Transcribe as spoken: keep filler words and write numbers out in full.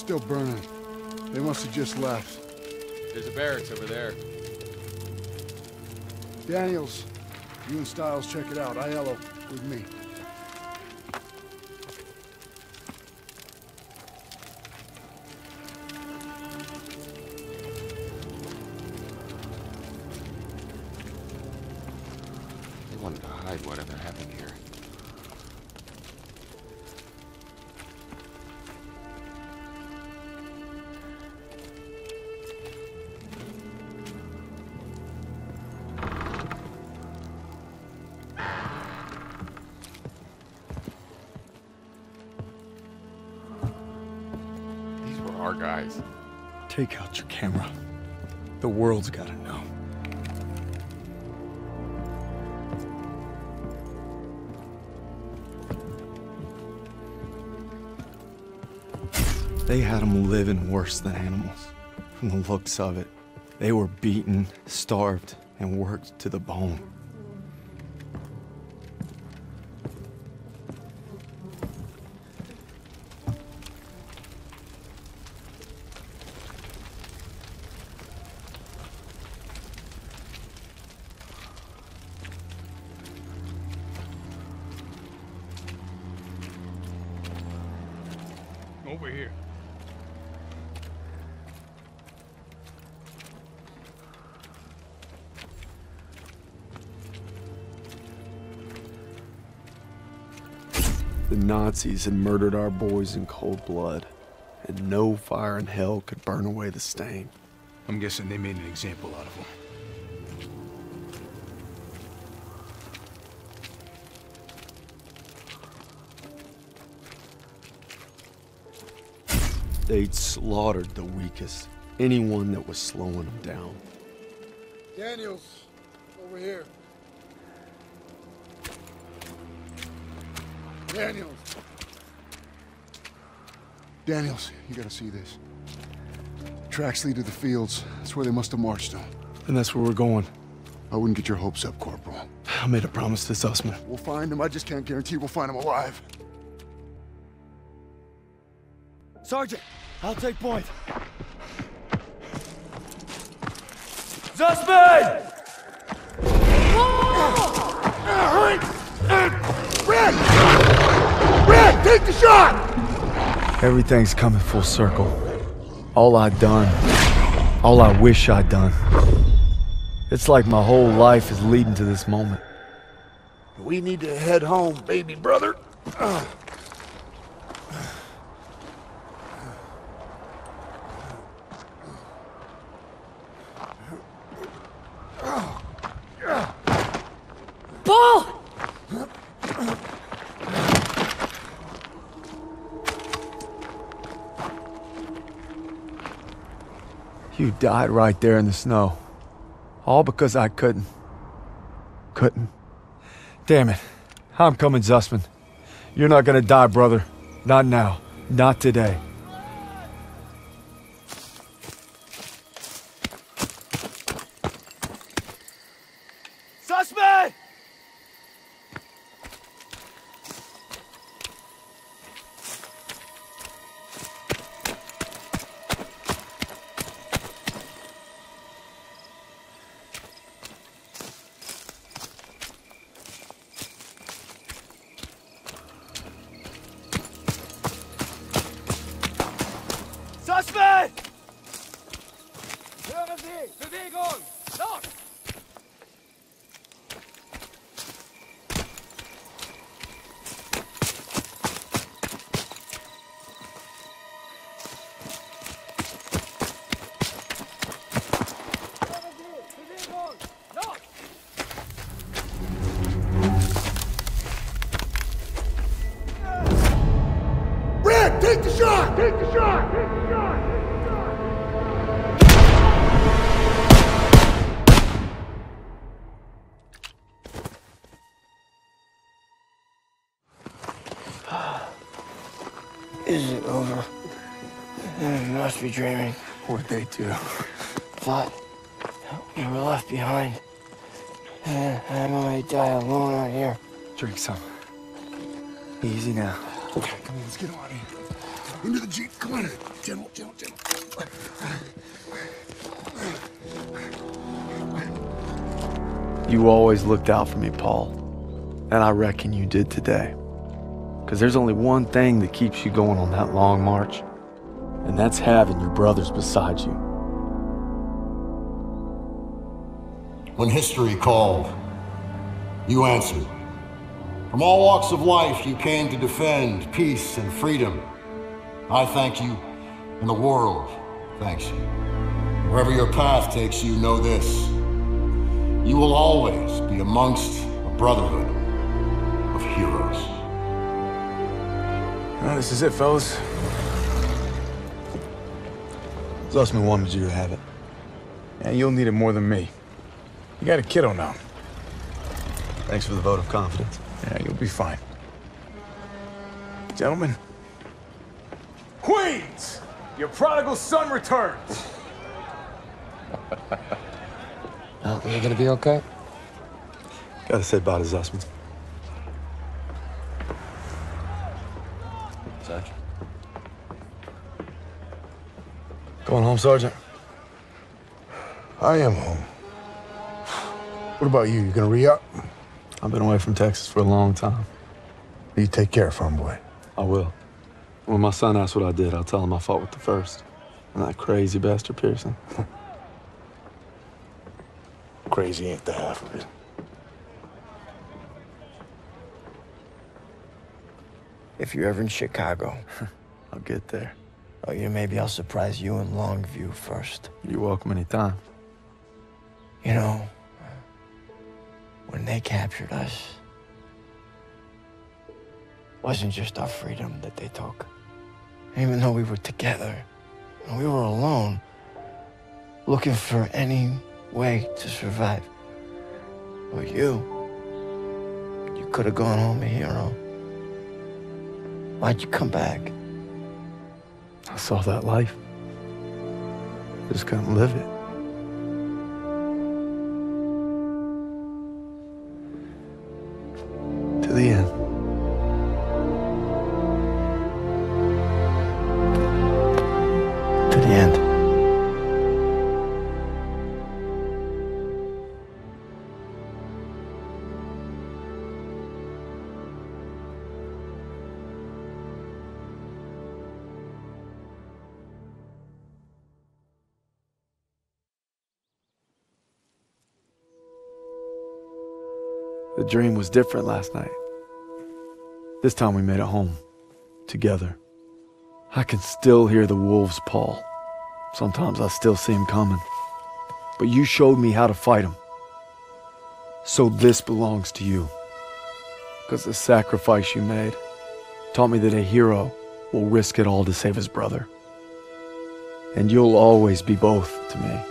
still burning. They must have just left. There's a barracks over there. Daniels, you and Stiles check it out. Aiello with me. They wanted to hide whatever happened here. Our guys. Take out your camera. The world's gotta know. They had them living worse than animals. From the looks of it, they were beaten, starved, and worked to the bone. Over here. The Nazis had murdered our boys in cold blood, and no fire in hell could burn away the stain. I'm guessing they made an example out of them. They'd slaughtered the weakest, anyone that was slowing them down. Daniels, over here. Daniels. Daniels, you gotta see this. Tracks lead to the fields. That's where they must have marched on. And that's where we're going. I wouldn't get your hopes up, Corporal. I made a promise to Zussman. We'll find him. I just can't guarantee we'll find him alive. Sergeant, I'll take point. Zussman! Hurry! Red! Red, take the shot! Everything's coming full circle. All I've done, all I wish I'd done. It's like my whole life is leading to this moment. We need to head home, baby brother. Uh. Paul! You died right there in the snow. All because I couldn't. Couldn't. Damn it. I'm coming, Zussman. You're not gonna die, brother. Not now. Not today. Zussman! Zussman! Hören Sie! Bewegung! Los! Red, take the shot! Take the shot! Take the shot! Is it over? I must be dreaming. What'd they do? Thought we were left behind. And I'm gonna die alone out here. Drink some. Easy now. Okay, come on, let's get on in. Into the Jeep, come on in. General, General, General. You always looked out for me, Paul. And I reckon you did today. Because there's only one thing that keeps you going on that long march. And that's having your brothers beside you. When history called, you answered. From all walks of life, you came to defend peace and freedom. I thank you, and the world thanks you. Wherever your path takes you, know this. You will always be amongst a brotherhood of heroes. Well, this is it, fellas. Zussman wanted you to have it. Yeah, you'll need it more than me. You got a kiddo now. Thanks for the vote of confidence. Yeah, you'll be fine. Gentlemen. Queens! Your prodigal son returns! Oh, you're gonna be okay? Gotta say bye to Zussman. Sergeant. Going home, Sergeant? I am home. What about you? You gonna re-up? I've been away from Texas for a long time. You take care, farm boy. I will. When my son asks what I did, I'll tell him I fought with the first. And that crazy bastard Pearson. Crazy ain't the half of it. If you're ever in Chicago, I'll get there. oh, yeah, maybe I'll surprise you in Longview first. You're welcome anytime. You know, when they captured us, it wasn't just our freedom that they took. Even though we were together, and we were alone, looking for any way to survive. But you, you could have gone home a hero. Why'd you come back? I saw that life. Just couldn't live it. To the end. To the end. The dream was different last night. This time we made it home, together. I can still hear the wolves, Paul. Sometimes I still see them coming. But you showed me how to fight them. So this belongs to you. Because the sacrifice you made taught me that a hero will risk it all to save his brother. And you'll always be both to me.